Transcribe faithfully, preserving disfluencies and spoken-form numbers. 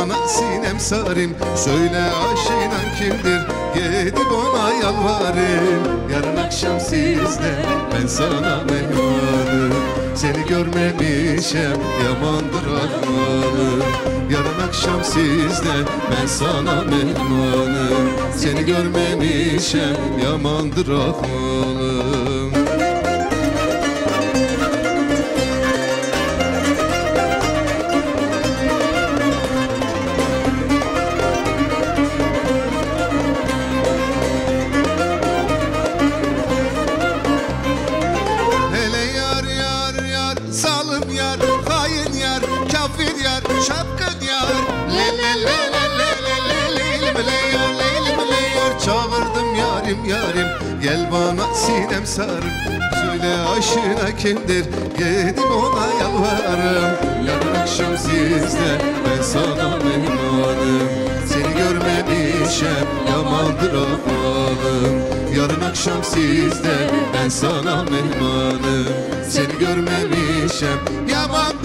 bana sinem sarayım. Söyle aşinan kimdir, gidip ona yalvarayım. Yarın akşam sizde ben sana mehmanım. Seni görmemişem yamandır ahvalım. Yarın akşam sizde ben sana mehmanım. Seni görmemişem yamandır ahvalım. Zalim yar, hain yar, kafir yar, çapkın yar. Le le le le le le le leylim le yar, leylim le yar. Çağırdım yarim yarim, gel bana sinem sarım. Söyle aşına kimdir, gidip ona yalvarırım. Yarın akşam sizde ben sana mehmanım. Seni görmemişem yamandır ahvalım. Yarın akşam sizde ben sana mehmanım. Seni görmemişem yaman